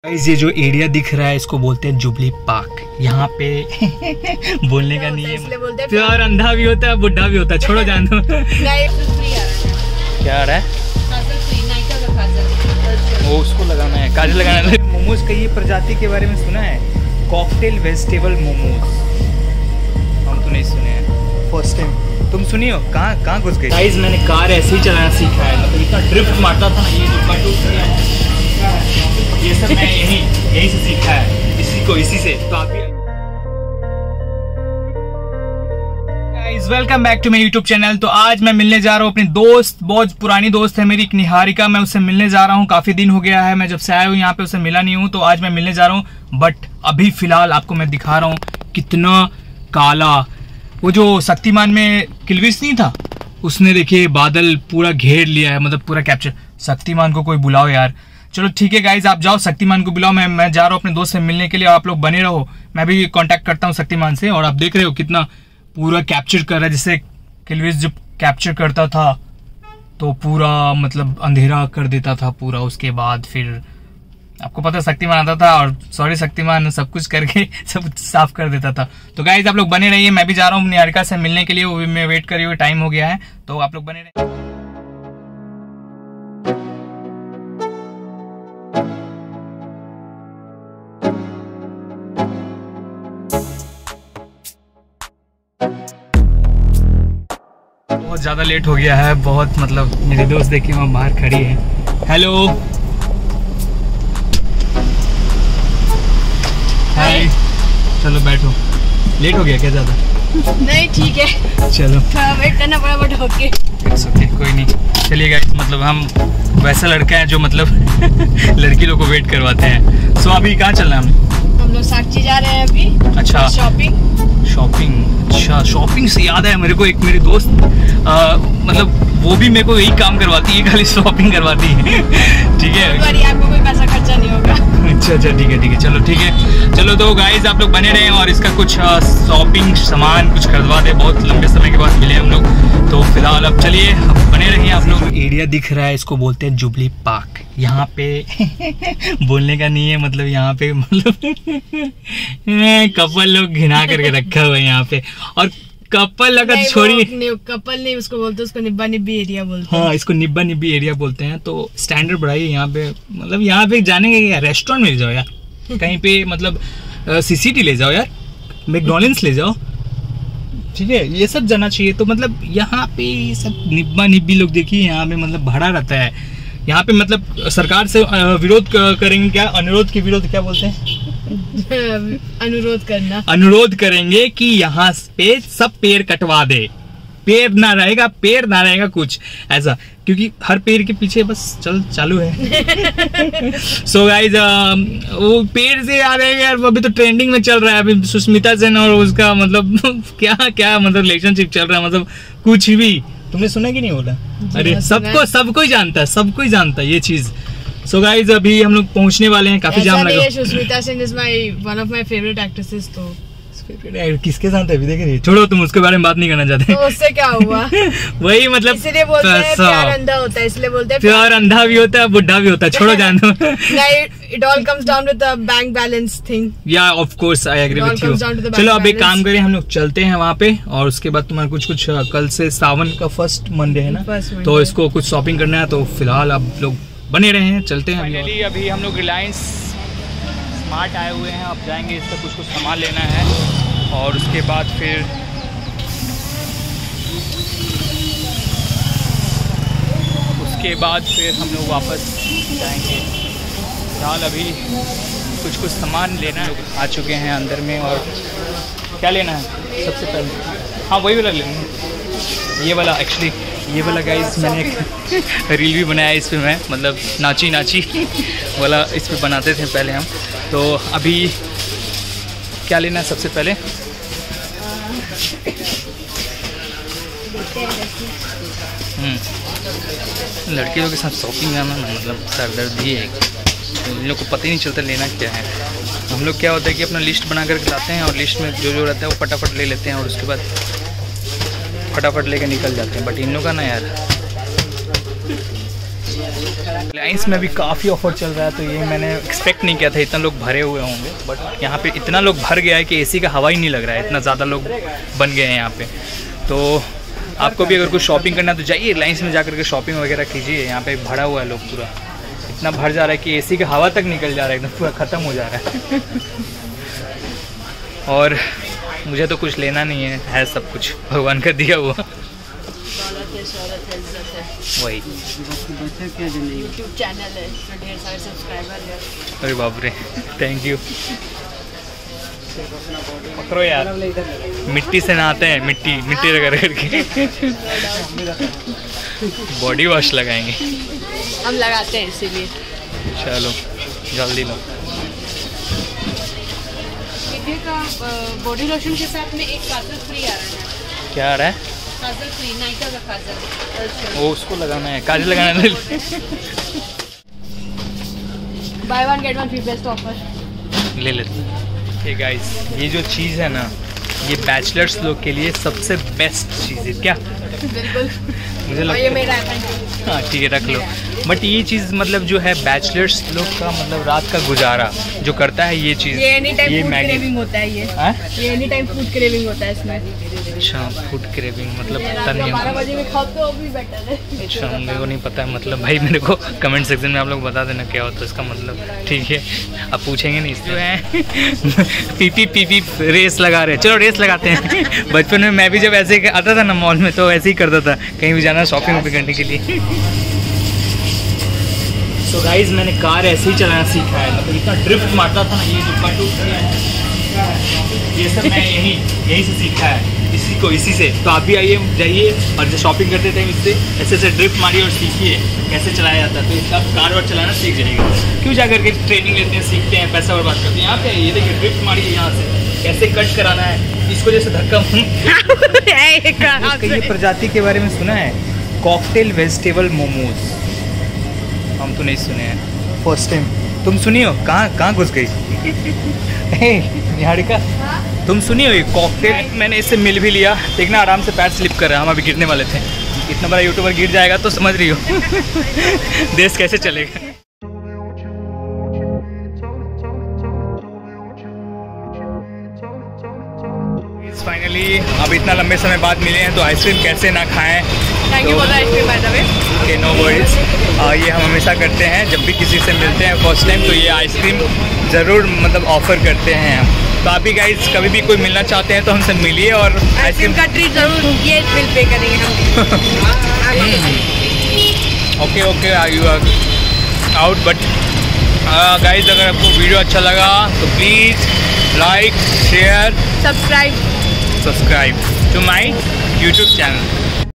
ये जो एरिया दिख रहा है इसको बोलते हैं जुबली पार्क। यहाँ पे बोलने का नहीं है, प्यार अंधा भी होता है बुढ़ा भी होता है, छोड़ो जान दो। क्या आ रहा है? वो उसको लगाना है, काजल लगाना है। मोमोज का ये प्रजाति के बारे में सुना है, कॉकटेल वेजिटेबल मोमोज। हम तो नहीं सुने हैं, फर्स्ट टाइम। तुम सुनी हो? कहाँ घुस गए? गाइस मैंने कार ऐसे ही चलाना सीखा है, मतलब इतना ड्रिफ्ट मारता था ना, ये जो कटू ये सब मैं यही से सीखा है, इसी से। तो आप गाइस वेलकम बैक टू मेरे यूट्यूब चैनल। तो आज मैं मिलने जा रहा हूँ अपनी दोस्त, बहुत पुरानी दोस्त है मेरी, एक निहारिका। मैं उससे मिलने जा रहा हूँ, काफी दिन हो गया है, मैं जब से आया हूँ यहाँ पे उससे मिला नहीं हूँ, तो आज मैं मिलने जा रहा हूँ। बट अभी फिलहाल आपको मैं दिखा रहा हूँ कितना काला, वो जो शक्तिमान में किल्विश नहीं था, उसने देखिए बादल पूरा घेर लिया है, मतलब पूरा कैप्चर। शक्तिमान को कोई बुलाओ यार। चलो ठीक है गाइज, आप जाओ शक्तिमान को बुलाओ, मैं जा रहा हूँ अपने दोस्त से मिलने के लिए। आप लोग बने रहो, मैं भी कांटेक्ट करता हूँ शक्तिमान से। और आप देख रहे हो कितना पूरा कैप्चर कर रहा है, जैसे किल्विश जब कैप्चर करता था तो पूरा मतलब अंधेरा कर देता था पूरा। उसके बाद फिर आपको पता शक्तिमान आता था और सॉरी शक्तिमान सब कुछ करके सब साफ कर देता था। तो गाइज आप लोग बने रहिए, मैं भी जा रहा हूँ निहारिका से मिलने के लिए, वो भी मैं वेट कर रही हूँ, टाइम हो गया है, तो आप लोग बने रहिए। बहुत ज्यादा लेट हो गया है, बहुत मतलब मेरी दोस्त देखिए वहाँ बाहर खड़ी है। हेलो हाय, चलो बैठो। लेट हो गया क्या ज्यादा? नहीं ठीक है, चलो वेट करना पड़ा बट ओके। ओके कोई नहीं, चलिए गाइस, मतलब हम वैसा लड़का है जो मतलब लड़की लोग को वेट करवाते हैं। सो अभी कहाँ चलना है हम लोग साक्षी जा रहे हैं अभी। अच्छा शॉपिंग। अच्छा शॉपिंग से याद है मेरे को, एक मेरी दोस्त मतलब वो भी मेरे को यही काम करवाती है, खाली शॉपिंग करवाती है। ठीक है, आपको कोई पैसा खर्चा नहीं होगा। अच्छा ठीक है चलो ठीक है। चलो तो गाइज आप लोग बने रहे और इसका कुछ शॉपिंग सामान कुछ खरीदवा दे, बहुत लंबे समय के बाद मिले हम लोग। तो फिलहाल अब चलिए बने रहिए आप लोग। एरिया दिख रहा है इसको बोलते हैं जुबली पार्क। यहाँ पे बोलने का नहीं है, मतलब यहाँ पे मतलब कपल लोग घिना करके रखा हुआ है यहाँ पे। और कपल अगर छोड़ी, कपल नहीं उसको बोलते, उसको निब्बा निब्बी एरिया बोलते हैं। हाँ इसको निब्बा निब्बी एरिया बोलते हैं। तो स्टैंडर्ड बढ़ाइए यहाँ पे, मतलब यहाँ पे जाने का रेस्टोरेंट में जाओ यार, कहीं पे मतलब सीसीटी ले जाओ यार, मैकडॉनल्ड्स ले जाओ, ठीक है, ये सब जाना चाहिए। तो मतलब यहाँ पे ये सब निब्बा निब्बी लोग देखिए यहाँ पे मतलब भरा रहता है। यहाँ पे मतलब सरकार से विरोध करेंगे, क्या अनुरोध की विरोध क्या बोलते हैं? अनुरोध करेंगे कि यहाँ पे सब पेड़ कटवा दे, पेड़ ना रहेगा कुछ ऐसा, क्योंकि हर पेड़ के पीछे बस चालू है। सो गाइज वो पेड़ से याद है यार, अभी तो ट्रेंडिंग में चल रहा है अभी सुष्मिता सेन और उसका मतलब क्या मतलब रिलेशनशिप चल रहा है, मतलब कुछ भी तुमने सुना कि नहीं बोला? अरे सबको ही जानता है ये चीज। सो गाइज अभी हम लोग पहुंचने वाले हैं, काफी जाम लगा। Sushmita Sen is one of my favourite actresses. तो किसके साथ है अभी देख रही, छोड़ो तुम उसके बारे में बात नहीं करना चाहते। तो उससे क्या हुआ? वही मतलब इसलिए बोलते हैं प्यार अंधा होता है, इसलिए बोलते हैं प्यार अंधा भी होता है बुढ़ा भी होता है, छोड़ो जान दो। It all comes down to the bank balance thing. Yeah, of course, I agree with you. चलो अब एक काम करें, हम लोग चलते हैं वहाँ पे, और उसके बाद तुम्हारा कुछ कल से सावन का फर्स्ट मंडे है ना, तो इसको कुछ शॉपिंग करना है। तो फिलहाल आप लोग बने रहे हैं, चलते हैं। फाइनली अभी हम लोग रिलायंस स्मार्ट आए हुए हैं, अब जाएंगे, इसका कुछ सामान लेना है और उसके बाद फिर हम लोग वापस जाएंगे। फिलहाल अभी कुछ सामान लेना है, आ चुके हैं अंदर में। और क्या लेना है सबसे पहले? हाँ वही वाला लेना है, ये वाला। एक्चुअली ये वाला गाइस मैंने एक रील भी बनाया इस पर, मैं मतलब नाची वाला इस पर बनाते थे पहले हम। तो अभी क्या लेना है सबसे पहले? लड़कियों के साथ शॉपिंग करना ना मतलब सरदर्द ही है, इन लोग को पता ही नहीं चलता लेना क्या है। हम लोग क्या होता है कि अपना लिस्ट बना कर लाते हैं और लिस्ट में जो रहता है वो फटाफट ले लेते हैं और उसके बाद फटाफट लेके निकल जाते हैं। बट इन लोग का ना यार, रिलायंस में भी काफ़ी ऑफर चल रहा है, तो ये मैंने एक्सपेक्ट नहीं किया था इतना लोग भरे हुए होंगे, बट यहाँ पे इतना लोग भर गया है कि एसी का हवा ही नहीं लग रहा है, इतना ज़्यादा लोग बन गए हैं यहाँ पे। तो आपको भी अगर कुछ शॉपिंग करना तो जाइए रिलायंस में जाकर के शॉपिंग वगैरह कीजिए। यहाँ पे भरा हुआ है लोग, पूरा इतना भर जा रहा है कि एसी का हवा तक निकल जा रहा है, एकदम पूरा ख़त्म हो जा रहा है। और मुझे तो कुछ लेना नहीं है सब कुछ भगवान का दिया हुआ। वही यूट्यूब चैनल है, ढेर सारे सब्सक्राइबर है। अरे बाप रे, थैंक यू। पकड़ो यार, मिट्टी से नहाते हैं, मिट्टी रगड़ करके बॉडी वॉश लगाएंगे, हम लगाते हैं इसीलिए। चलो जल्दी लो। का बॉडी लोशन के साथ में एक काजल फ्री आ रहा है। क्या आ रहा है? काजल फ्री, नायका का काजल। वो उसको लगाना है, काजल लगाना है। Buy one get one free best offer ले लेते। ये गाइस, ये जो चीज़ है ना, ये बैचलर्स लोग के लिए सबसे बेस्ट चीज़ है। क्या? बिल्कुल मुझे लगता ये मेरा है। हाँ ठीक है, रख लो। बट ये चीज़ मतलब जो है बैचलर्स लोग का मतलब रात का गुजारा जो करता है ये चीज़, ये एनी टाइम ये फूड मैगी क्रेविंग होता है। ये एनी टाइम फूड क्रेविंग होता है इसमें। अच्छा, फूड क्रेविंग मतलब पता रात नहीं। 12 बजे में खाओ तो भी बेटर है। अच्छा, मेरे को नहीं पता है मतलब भाई, मेरे को कमेंट सेक्शन में आप लोग बता देना क्या होता है इसका मतलब। ठीक है, आप पूछेंगे नहीं इसलिए है। पीपी रेस लगा रहे, चलो रेस लगाते हैं। बचपन में मैं भी जब ऐसे आता था ना मॉल में, तो ऐसे ही करता था, कहीं भी जाना शॉपिंग करने के लिए। तो गाइज, मैंने कार ऐसे ही चलाना सीखा है, मतलब इतना ड्रिफ्ट मारता था ना, ये जो कट उठ गया है ये सब मैं यहीं से सीखा है, इसी से। तो आप भी आइए, जाइए और जो शॉपिंग करते थे इससे ऐसे ड्रिफ्ट मारिए और सीखिए कैसे चलाया जाता है, तो इसका कार वार चलाना सीख जाएगा। क्यों जा करके ट्रेनिंग लेते हैं, सीखते हैं, पैसा बर्बाद करते हैं। यहाँ पे ये देखिए, ड्रिफ्ट मारिए, यहाँ से कैसे कट कराना है, इसको जैसे धक्का। ये प्रजाति के बारे में सुना है, कॉकटेल वेजिटेबल मोमोज। हम तो नहीं सुने हैं, फर्स्ट टाइम। तुम सुनी हो? कहाँ घुस गई? निहारिका, तुम सुनी हो ये कॉकटेल? मैंने इससे मिल भी लिया, देखना आराम से पैर स्लिप कर रहा है। हम अभी गिरने वाले थे, इतना बड़ा यूट्यूबर गिर जाएगा तो समझ रही हो देश कैसे चलेगा। फाइनली अब इतना लंबे समय बाद मिले हैं, तो आइसक्रीम कैसे ना खाएं। Thank you for the ice cream by the way. Okay, no worries. ये हम हमेशा करते हैं जब भी किसी से मिलते हैं फर्स्ट टाइम, तो ये आइसक्रीम ज़रूर मतलब ऑफ़र करते हैं हम। तो आप भी गाइस कभी भी कोई मिलना चाहते हैं तो हमसे मिलिए और आइसक्रीम का ट्रीट जरूर, ये बिल पे करेंगे हम। Okay you are out. But guys, अगर आपको वीडियो अच्छा लगा तो please like, share, subscribe to my YouTube channel.